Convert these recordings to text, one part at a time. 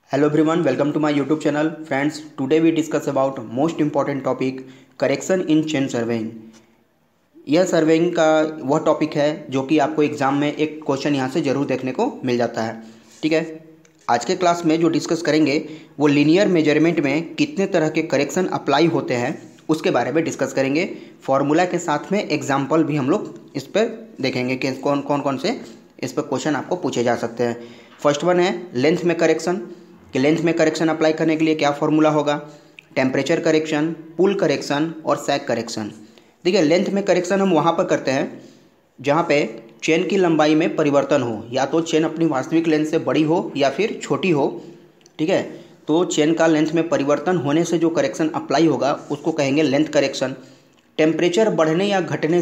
Hello everyone, welcome to my YouTube channel. Friends, today we discuss about most important topic correction in chain surveying. यह surveying का वह topic है जो कि आपको एग्जाम में एक क्वेश्चन यहाँ से ज़रूर देखने को मिल जाता है। ठीक है, आज के क्लास में जो डिस्कस करेंगे वो लीनियर मेजरमेंट में कितने तरह के करेक्शन अप्लाई होते हैं उसके बारे में डिस्कस करेंगे। फॉर्मूला के साथ में एग्जाम्पल भी हम लोग इस पर देखेंगे कि कौन कौन से इस पर क्वेश्चन आपको पूछे जा सकते हैं। फर्स्ट वन है लेंथ में करेक्शन, कि लेंथ में करेक्शन अप्लाई करने के लिए क्या फॉर्मूला होगा। टेम्परेचर करेक्शन, पुल करेक्शन और सैग करेक्शन। देखिए, लेंथ में करेक्शन हम वहाँ पर करते हैं जहाँ पे चेन की लंबाई में परिवर्तन हो, या तो चेन अपनी वास्तविक लेंथ से बड़ी हो या फिर छोटी हो। ठीक है, तो चेन का लेंथ में परिवर्तन होने से जो करेक्शन अप्लाई होगा उसको कहेंगे लेंथ करेक्शन। टेम्परेचर बढ़ने या घटने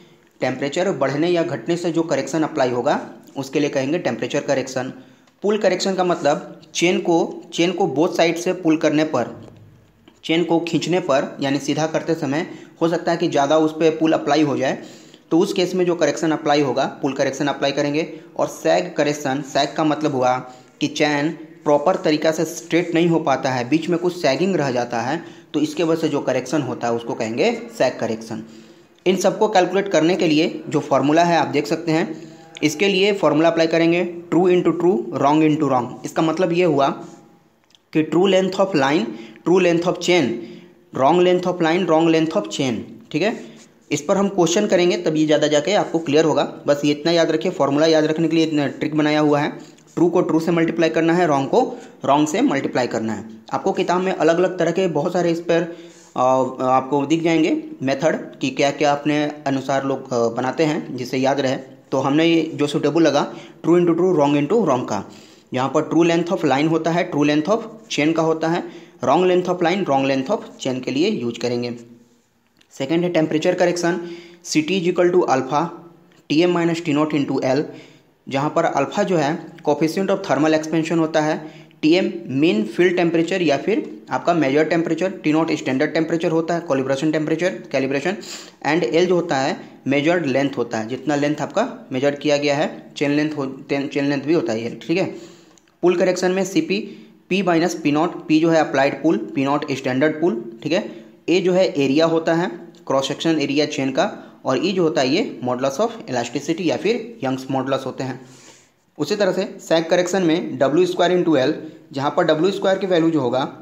से जो करेक्शन अप्लाई होगा उसके लिए कहेंगे टेम्परेचर करेक्शन। पुल करेक्शन का मतलब चेन को बोथ साइड से पुल करने पर, चेन को खींचने पर यानी सीधा करते समय हो सकता है कि ज़्यादा उस पर पुल अप्लाई हो जाए, तो उस केस में जो करेक्शन अप्लाई होगा पुल करेक्शन अप्लाई करेंगे। और सैग करेक्शन, सैग का मतलब हुआ कि चैन प्रॉपर तरीक़ा से स्ट्रेट नहीं हो पाता है, बीच में कुछ सैगिंग रह जाता है, तो इसके वजह से जो करेक्शन होता है उसको कहेंगे सैग करेक्शन। इन सबको कैलकुलेट करने के लिए जो फार्मूला है आप देख सकते हैं, इसके लिए फॉर्मूला अप्लाई करेंगे true into true, wrong into wrong. इसका मतलब ये हुआ कि true length of line, true length of chain, wrong length of line, wrong length of chain. ठीक है, इस पर हम क्वेश्चन करेंगे तब ये ज़्यादा जाके आपको क्लियर होगा। बस ये इतना याद रखिए, फॉर्मूला याद रखने के लिए इतना ट्रिक बनाया हुआ है। ट्रू को ट्रू से मल्टीप्लाई करना है, रॉन्ग को रॉन्ग से मल्टीप्लाई करना है। आपको किताब में अलग अलग तरह के बहुत सारे इस पर आपको दिख जाएंगे मेथड कि क्या क्या अपने अनुसार लोग बनाते हैं जिससे याद रहे। तो हमने ये जो सुटेबल लगा true into true, wrong into wrong का। यहाँ पर ट्रू लेंथ ऑफ लाइन होता है, ट्रू लेंथ ऑफ चेन का होता है, wrong length of line, wrong length of chain के लिए यूज करेंगे। सेकेंड है temperature correction, C T is equal to alpha T M minus T naught into L, जहाँ पर अल्फा जो है कोफिशिएंट ऑफ थर्मल एक्सपेंशन होता है, T M mean field temperature या फिर आपका measure temperature, T naught standard temperature होता है, calibration temperature calibration, and L जो होता है मेजर्ड लेंथ होता है, जितना लेंथ आपका मेजर किया गया है, चेन लेंथ भी होता है ये। ठीक है, पुल करेक्शन में C P minus P naught, P जो है applied pull, P naught standard pull. ठीक है, ए जो है एरिया होता है, क्रॉस सेक्शन एरिया चेन का, और ई जो होता है ये मॉडुलस ऑफ इलास्टिसिटी या फिर यंग्स मॉडुलस होते हैं। उसी तरह से सैग करेक्शन में डब्ल्यू स्क्वायर इंटू एल, जहाँ पर डब्ल्यू स्क्वायर की वैल्यू जो होगा,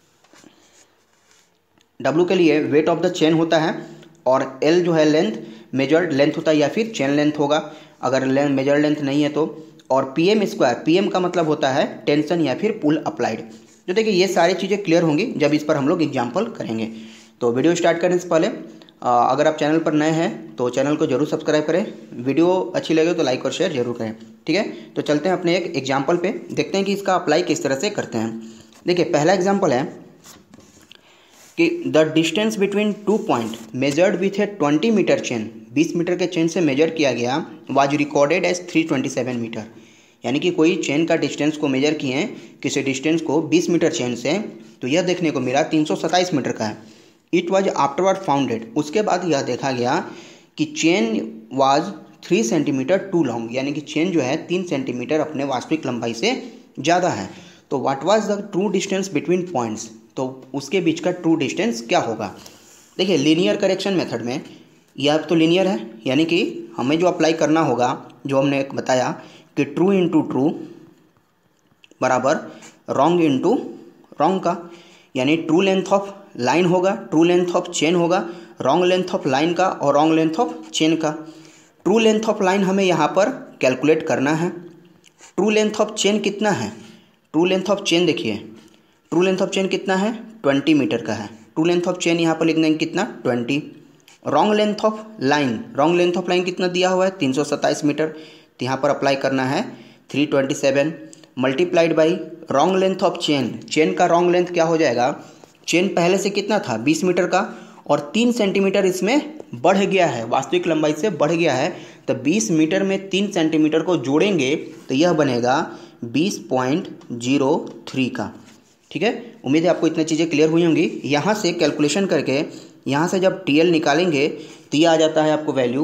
डब्ल्यू के लिए वेट ऑफ द चेन होता है, और एल जो है लेंथ, मेजर्ड लेंथ होता है या फिर चेन लेंथ होगा अगर मेजर्ड लेंथ नहीं है तो। और P M square, P M का मतलब होता है टेंशन या फिर पुल अप्लाइड। जो देखिए ये सारी चीज़ें क्लियर होंगी जब इस पर हम लोग एग्जाम्पल करेंगे। तो वीडियो स्टार्ट करने से पहले अगर आप चैनल पर नए हैं तो चैनल को जरूर सब्सक्राइब करें, वीडियो अच्छी लगे तो लाइक और शेयर जरूर करें। ठीक है, तो चलते हैं अपने एक एग्जाम्पल पे, देखते हैं कि इसका अप्लाई किस तरह से करते हैं। देखिए पहला एग्जाम्पल है कि the distance between two point measured with a 20 metre chain, 20 metre के चेन से मेजर किया गया, वाज रिकॉर्डेड एज 327 मीटर। यानी कि कोई चेन का डिस्टेंस को मेजर किए हैं, किसी डिस्टेंस को 20 मीटर चेन से, तो यह देखने को मिला 327 मीटर का है। इट वॉज आफ्टरवर्ड फाउंडेड, उसके बाद यह देखा गया कि chain was 3 centimetre too long, यानी कि चेन जो है 3 सेंटीमीटर अपने वास्तविक लंबाई से ज़्यादा है। तो what was the true distance between points, तो उसके बीच का ट्रू डिस्टेंस क्या होगा। देखिए लीनियर करेक्शन मेथड में यह तो लीनियर है, यानी कि हमें जो अप्लाई करना होगा, जो हमने बताया कि ट्रू इंटू ट्रू बराबर रॉन्ग इंटू रॉन्ग का, यानी ट्रू लेंथ ऑफ लाइन होगा, ट्रू लेंथ ऑफ चेन होगा, रॉन्ग लेंथ ऑफ लाइन का और रॉन्ग लेंथ ऑफ चेन का। ट्रू लेंथ ऑफ लाइन हमें यहाँ पर कैलकुलेट करना है। ट्रू लेंथ ऑफ चेन कितना है, ट्रू लेंथ ऑफ चेन देखिए, ट्रू लेंथ ऑफ चेन कितना है 20 मीटर का है। ट्रू लेंथ ऑफ चेन यहाँ पर लिख देंगे कितना 20। Wrong length of line, wrong length of line कितना दिया हुआ है 327 मीटर, तो यहाँ पर अप्लाई करना है 327 multiplied by wrong length of chain, chain का रॉन्ग लेंथ क्या हो जाएगा, चेन पहले से कितना था 20 मीटर का, और 3 सेंटीमीटर इसमें बढ़ गया है, वास्तविक लंबाई से बढ़ गया है, तो 20 मीटर में 3 सेंटीमीटर को जोड़ेंगे तो यह बनेगा 20.03 का। ठीक है, उम्मीद है आपको इतनी चीज़ें क्लियर हुई होंगी। यहाँ से कैलकुलेशन करके यहाँ से जब टी एल निकालेंगे तो यह आ जाता है आपको वैल्यू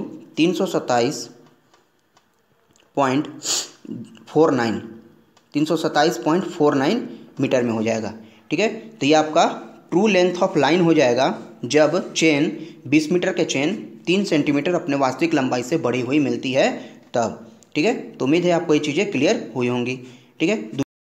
327.49 मीटर में हो जाएगा। ठीक है, तो ये आपका ट्रू लेंथ ऑफ लाइन हो जाएगा जब चेन 20 मीटर के चेन 3 सेंटीमीटर अपने वास्तविक लंबाई से बड़ी हुई मिलती है तब। ठीक है, तो उम्मीद है आपको ये चीज़ें क्लियर हुई होंगी। ठीक है,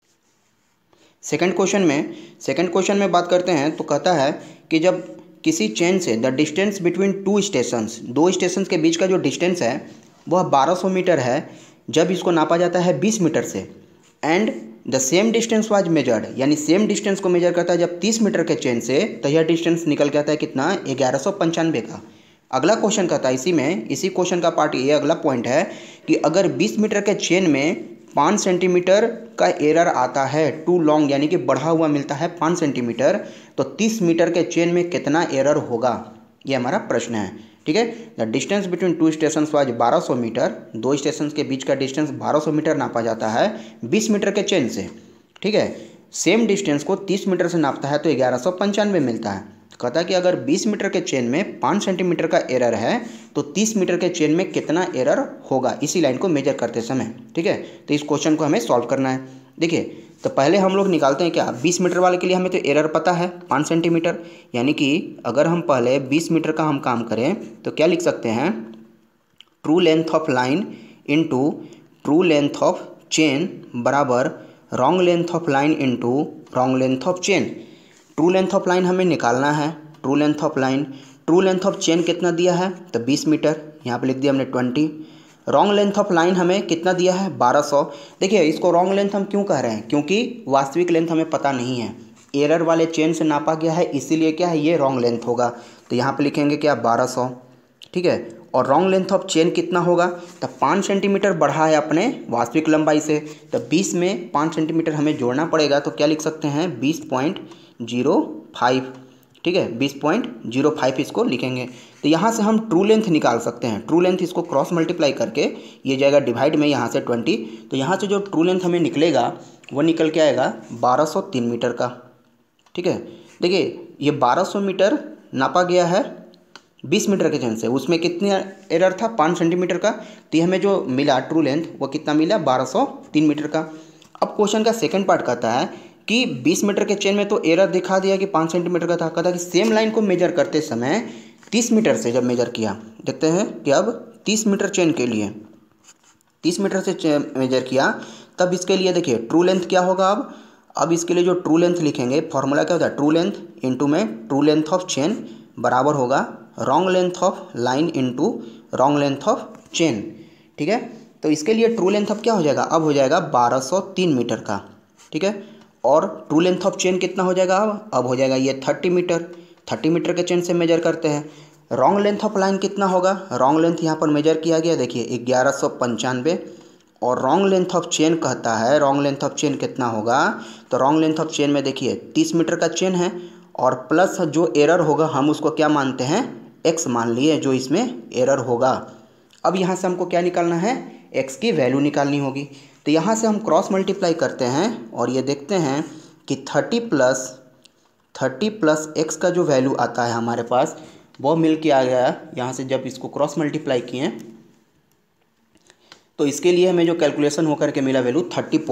सेकंड क्वेश्चन में बात करते हैं तो कहता है कि जब किसी चेन से the distance between two stations, दो स्टेशंस के बीच का जो डिस्टेंस है वह 1200 मीटर है जब इसको नापा जाता है 20 मीटर से, and the same distance was measured, यानी सेम डिस्टेंस को मेजर करता है जब 30 मीटर के चेन से, तो यह डिस्टेंस निकल के आता है कितना, 1195 का। अगला क्वेश्चन कहता है इसी क्वेश्चन का पार्ट ये अगला पॉइंट है कि अगर 20 मीटर के चेन में 5 सेंटीमीटर का एरर आता है, टू लॉन्ग यानी कि बढ़ा हुआ मिलता है 5 सेंटीमीटर, तो 30 मीटर के चेन में कितना एरर होगा, ये हमारा प्रश्न है। ठीक है, the distance between two station was 1200 metre, दो स्टेशन के बीच का डिस्टेंस 1200 मीटर नापा जाता है 20 मीटर के चेन से। ठीक है, सेम डिस्टेंस को 30 मीटर से नापता है तो 1195 मिलता है। कहता है कि अगर 20 मीटर के चेन में 5 सेंटीमीटर का एरर है तो 30 मीटर के चेन में कितना एरर होगा इसी लाइन को मेजर करते समय। ठीक है, तो इस क्वेश्चन को हमें सॉल्व करना है। देखिए, तो पहले हम लोग निकालते हैं क्या, 20 मीटर वाले के लिए हमें तो एरर पता है 5 सेंटीमीटर, यानी कि अगर हम पहले 20 मीटर का हम काम करें तो क्या लिख सकते हैं, true length of line into true length of chain बराबर wrong length of line into wrong length of chain. True length of line हमें निकालना है, ट्रू लेंथ ऑफ चेन कितना दिया है, तो 20 मीटर, यहाँ पे लिख दिया हमने 20। रॉन्ग लेंथ ऑफ लाइन हमें कितना दिया है, 1200। देखिए, इसको रॉन्ग लेंथ हम क्यों कह रहे हैं, क्योंकि वास्तविक लेंथ हमें पता नहीं है, एरर वाले चेन से नापा गया है, इसीलिए क्या है, ये रॉन्ग लेंथ होगा। तो यहाँ पे लिखेंगे क्या, 1200। ठीक है, और रॉन्ग लेंथ ऑफ चेन कितना होगा, तो 5 सेंटीमीटर बढ़ा है अपने वास्तविक लंबाई से, तो 20 में 5 सेंटीमीटर हमें जोड़ना पड़ेगा, तो क्या लिख सकते हैं, 20.05। ठीक है, 20.05 इसको लिखेंगे। तो यहाँ से हम ट्रू लेंथ निकाल सकते हैं, ट्रू लेंथ इसको क्रॉस मल्टीप्लाई करके ये जाएगा डिवाइड में यहाँ से 20, तो यहाँ से जो ट्रू लेंथ हमें निकलेगा वो निकल के आएगा 1203 मीटर का। ठीक है, देखिए ये 1200 मीटर नापा गया है 20 मीटर के चेन से, उसमें कितनी एरर था, 5 सेंटीमीटर का, तो ये हमें जो मिला ट्रू लेंथ वो कितना मिला, 1203 मीटर का। अब क्वेश्चन का सेकंड पार्ट कहता है कि 20 मीटर के चेन में तो एरर दिखा दिया कि 5 सेंटीमीटर का था, कहता कि सेम लाइन को मेजर करते समय 30 मीटर से जब मेजर किया, देखते हैं कि अब 30 मीटर चेन के लिए 30 मीटर से मेजर किया, तब इसके लिए देखिए ट्रू लेंथ क्या होगा। अब इसके लिए जो ट्रू लेंथ लिखेंगे, फॉर्मूला क्या होता है, ट्रू लेंथ इंटू में ट्रू लेंथ ऑफ चेन बराबर होगा wrong length of line into wrong length of chain. ठीक है, तो इसके लिए ट्रू लेंथ अब क्या हो जाएगा, अब हो जाएगा 1203 मीटर का। ठीक है, और ट्रू लेंथ ऑफ चेन कितना हो जाएगा, अब हो जाएगा ये 30 मीटर, 30 मीटर के चेन से मेजर करते हैं। रॉन्ग लेंथ ऑफ लाइन कितना होगा, रॉन्ग लेंथ यहाँ पर मेजर किया गया, देखिए 1195, और रॉन्ग लेंथ ऑफ चेन कहता है, रॉन्ग लेंथ ऑफ चेन कितना होगा, तो रॉन्ग लेंथ ऑफ चेन में देखिए 30 मीटर का चेन है, और प्लस जो एरर होगा हम उसको क्या मानते हैं, एक्स मान लिए, जो इसमें एरर होगा। अब यहाँ से हमको क्या निकालना है, एक्स की वैल्यू निकालनी होगी। तो यहाँ से हम क्रॉस मल्टीप्लाई करते हैं और ये देखते हैं कि 30 प्लस एक्स का जो वैल्यू आता है हमारे पास वो मिल के आ गया। यहाँ से जब इसको क्रॉस मल्टीप्लाई किए तो इसके लिए हमें जो कैलकुलेशन होकर के मिला वैल्यू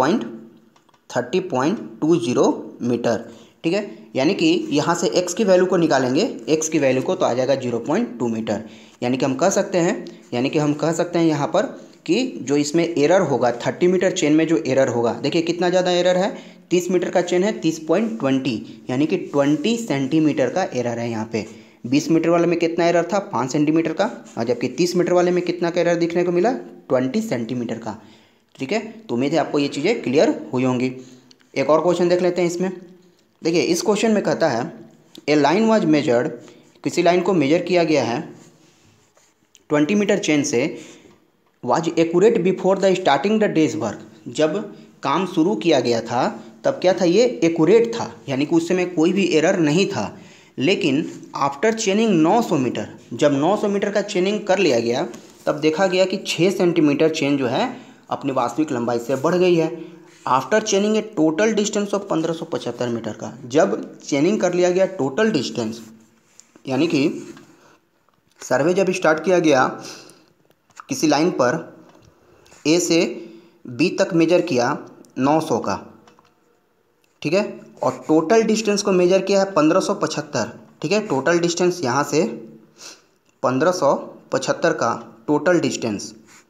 30.20 मीटर। ठीक है, यानी कि यहाँ से x की वैल्यू को निकालेंगे, x की वैल्यू को, तो आ जाएगा 0.2 मीटर। यानी कि हम कह सकते हैं यहाँ पर कि जो इसमें एरर होगा 30 मीटर चेन में जो एरर होगा, देखिए कितना ज़्यादा एरर है, 30 मीटर का चेन है 30.20, यानी कि 20 सेंटीमीटर का एरर है यहाँ पे। 20 मीटर वाले में कितना एरर था, 5 सेंटीमीटर का, और जबकि 30 मीटर वाले में कितना का एरर दिखने को मिला, 20 सेंटीमीटर का। ठीक है, तो उम्मीद है आपको ये चीज़ें क्लियर हुई होंगी। एक और क्वेश्चन देख लेते हैं इसमें। देखिए, इस क्वेश्चन में कहता है ए लाइन वाज मेजर्ड, किसी लाइन को मेजर किया गया है 20 मीटर चेन से, was accurate before the starting the day's work, जब काम शुरू किया गया था तब क्या था, ये एक्यूरेट था, यानी कि उस समय कोई भी एरर नहीं था। लेकिन आफ्टर चेनिंग 900 मीटर, जब 900 मीटर का चेनिंग कर लिया गया तब देखा गया कि 6 सेंटीमीटर चेन जो है अपनी वास्तविक लंबाई से बढ़ गई है। After chaining a total distance of 1575 metre का, जब चेनिंग कर लिया गया टोटल डिस्टेंस, यानी कि सर्वे जब स्टार्ट किया गया किसी लाइन पर ए से बी तक मेजर किया 900 का, ठीक है। और टोटल डिस्टेंस को मेजर किया है 1575, ठीक है। टोटल डिस्टेंस यहाँ से 1575 का टोटल डिस्टेंस,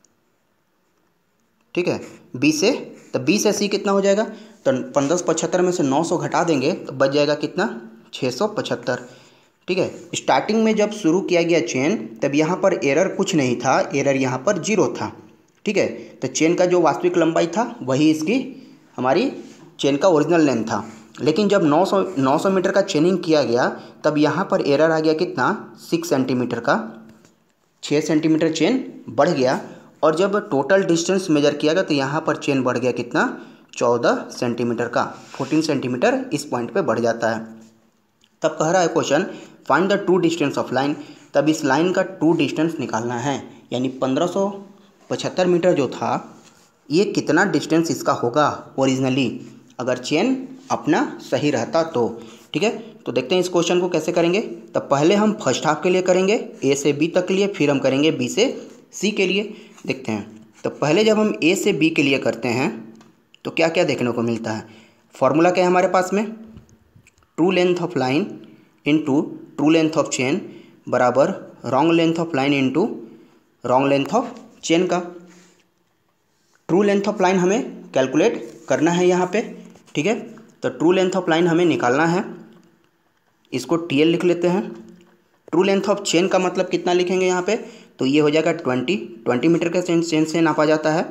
ठीक है, बी से। तो बी से सी कितना हो जाएगा, तो 1575 में से 900 घटा देंगे तो बच जाएगा कितना, 675, ठीक है। स्टार्टिंग में जब शुरू किया गया चेन तब यहाँ पर एरर कुछ नहीं था, एरर यहाँ पर 0 था, ठीक है। तो चेन का जो वास्तविक लंबाई था वही इसकी हमारी चेन का ओरिजिनल लेंथ था। लेकिन जब 900 मीटर का चेनिंग किया गया तब यहाँ पर एरर आ गया कितना, 6 सेंटीमीटर का, 6 सेंटीमीटर चेन बढ़ गया। और जब टोटल डिस्टेंस मेजर किया गया तो यहाँ पर चेन बढ़ गया कितना, 14 सेंटीमीटर का, 14 सेंटीमीटर इस पॉइंट पे बढ़ जाता है। तब कह रहा है question find the true distance of line, तब इस लाइन का ट्रू डिस्टेंस निकालना है, यानी 1575 मीटर जो था ये कितना डिस्टेंस इसका होगा ओरिजिनली, अगर चेन अपना सही रहता तो, ठीक है। तो देखते हैं इस क्वेश्चन को कैसे करेंगे। तब पहले हम फर्स्ट हाफ के लिए करेंगे ए से बी तक के लिए, फिर हम करेंगे बी से सी के लिए। देखते हैं। तो पहले जब हम ए से बी के लिए करते हैं तो क्या क्या देखने को मिलता है। फॉर्मूला क्या है हमारे पास में, true length of line into true length of chain बराबर wrong length of line into wrong length of chain का। ट्रू लेंथ ऑफ लाइन हमें कैलकुलेट करना है यहाँ पे, ठीक है। तो ट्रू लेंथ ऑफ लाइन हमें निकालना है, इसको TL लिख लेते हैं। ट्रू लेंथ ऑफ चेन का मतलब कितना लिखेंगे यहाँ पे, तो ये हो जाएगा 20 मीटर के चेन से नापा जाता है,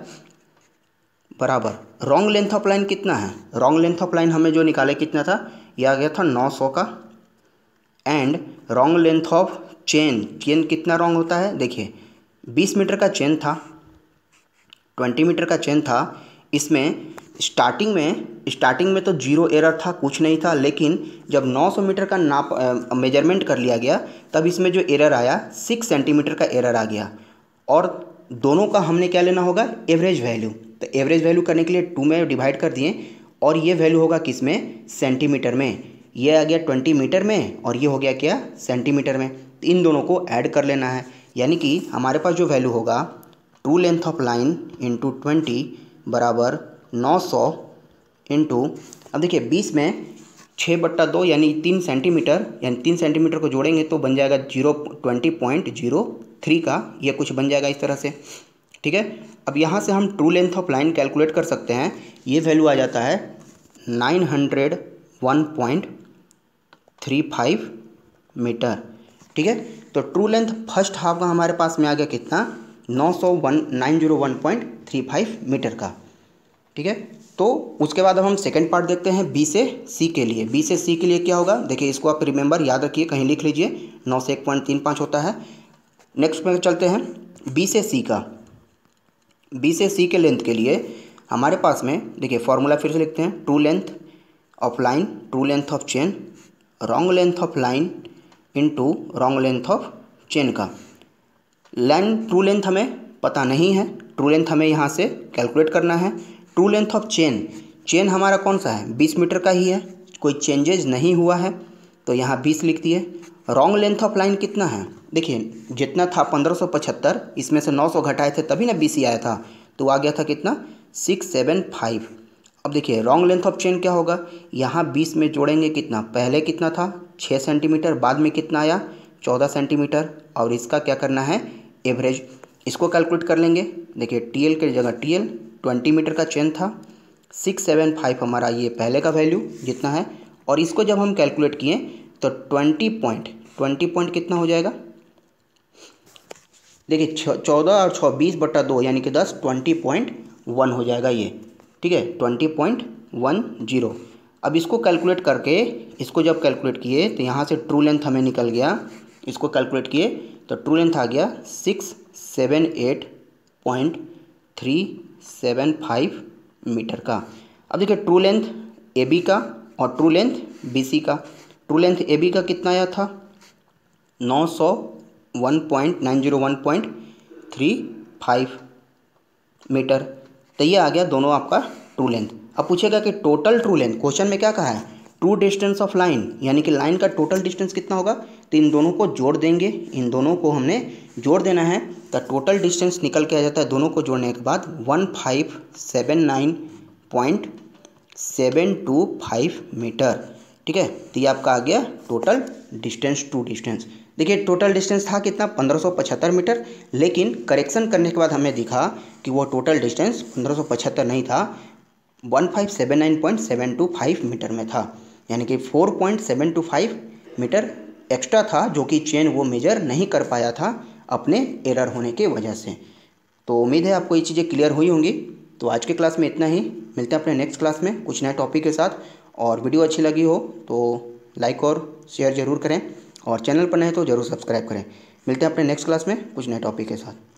बराबर रॉन्ग लेंथ ऑफ लाइन कितना है, रॉन्ग लेंथ ऑफ लाइन हमें जो निकाले कितना था, यह आ गया था 900 का। And wrong length of chain, chain कितना रॉन्ग होता है, देखिए 20 मीटर का चेन था, 20 मीटर का चेन था। इसमें स्टार्टिंग में तो 0 एरर था, कुछ नहीं था। लेकिन जब 900 मीटर का नाप मेजरमेंट कर लिया गया तब इसमें जो एरर आया 6 सेंटीमीटर का एरर आ गया। और दोनों का हमने क्या लेना होगा, एवरेज वैल्यू। तो एवरेज वैल्यू करने के लिए 2 में डिवाइड कर दिए और ये वैल्यू होगा किस में, सेंटीमीटर में। ये आ गया 20 मीटर में और ये हो गया क्या, सेंटीमीटर में। तो इन दोनों को ऐड कर लेना है, यानी कि हमारे पास जो वैल्यू होगा true length of line into 20 बराबर 900 इंटू, अब देखिए 20 में 6/2 यानी 3 सेंटीमीटर, यानी 3 सेंटीमीटर को जोड़ेंगे तो बन जाएगा 20.03 का, ये कुछ बन जाएगा इस तरह से, ठीक है। अब यहाँ से हम true length of line calculate कर सकते हैं, ये वैल्यू आ जाता है 901.35 मीटर, ठीक है। तो ट्रू लेंथ फर्स्ट हाफ का हमारे पास में आ गया कितना, 901.35 मीटर का, ठीक है। तो उसके बाद अब हम सेकंड पार्ट देखते हैं बी से सी के लिए। बी से सी के लिए क्या होगा, देखिए इसको आप रिमेंबर याद रखिए, कहीं लिख लीजिए, 9 से 1.35 होता है। नेक्स्ट में चलते हैं बी से सी का। बी से सी के लेंथ के लिए हमारे पास में देखिए फॉर्मूला फिर से लिखते हैं, true length of line, true length of chain, wrong length of line into wrong length of chain का। लाइन ट्रू लेंथ हमें पता नहीं है, ट्रू लेंथ हमें यहाँ से कैलकुलेट करना है। True length of chain, chain हमारा कौन सा है, 20 मीटर का ही है, कोई चेंजेज नहीं हुआ है, तो यहाँ 20 लिख दिए। रॉन्ग लेंथ ऑफ लाइन कितना है, देखिए जितना था 1575, इसमें से 900 घटाए थे तभी ना 20 ही आया था, तो आ गया था कितना, 675। अब देखिए रॉन्ग लेंथ ऑफ चेन क्या होगा, यहाँ 20 में जोड़ेंगे कितना, पहले कितना था 6 सेंटीमीटर, बाद में कितना आया 14 सेंटीमीटर, और इसका क्या करना है, एवरेज, इसको कैलकुलेट कर लेंगे। देखिए TL की जगह TL, 20 मीटर का चेन था, 675 हमारा ये पहले का वैल्यू जितना है, और इसको जब हम कैलकुलेट किए तो 20 पॉइंट कितना हो जाएगा, देखिए 14 और 6 20/2 यानी कि 10, 20.1 हो जाएगा ये, ठीक है, 20.10। अब इसको कैलकुलेट करके, इसको जब कैलकुलेट किए तो यहाँ से ट्रू लेंथ हमें निकल गया, इसको कैलकुलेट किए तो ट्रू लेंथ आ गया 678.375 मीटर का। अब देखिए ट्रू लेंथ AB का और ट्रू लेंथ BC का। ट्रू लेंथ AB का कितना आया था, 901.35 मीटर, तो ये आ गया दोनों आपका ट्रू लेंथ। अब पूछेगा कि टोटल ट्रू लेंथ, क्वेश्चन में क्या कहा है, ट्रू डिस्टेंस ऑफ लाइन, यानी कि लाइन का टोटल डिस्टेंस कितना होगा, तो इन दोनों को जोड़ देंगे, इन दोनों को हमने जोड़ देना है, तो टोटल डिस्टेंस निकल के आ जाता है दोनों को जोड़ने के बाद 1579.6 725 मीटर। ठीक है, तो ये आपका आ गया टोटल डिस्टेंस टू डिस्टेंस। देखिए टोटल डिस्टेंस था कितना 1575 मीटर, लेकिन करेक्शन करने के बाद हमें दिखा कि वो टोटल डिस्टेंस 1575 नहीं था, 1579.725 मीटर में था, यानी कि 4.725 मीटर एक्स्ट्रा था जो कि चेन वो मेजर नहीं कर पाया था अपने एरर होने के वजह से। तो उम्मीद है आपको ये चीज़ें क्लियर हुई होंगी। तो आज के क्लास में इतना ही, मिलते हैं अपने नेक्स्ट क्लास में कुछ नए टॉपिक के साथ। और वीडियो अच्छी लगी हो तो लाइक और शेयर ज़रूर करें, और चैनल पर नए तो ज़रूर सब्सक्राइब करें। मिलते हैं अपने नेक्स्ट क्लास में कुछ नए टॉपिक के साथ।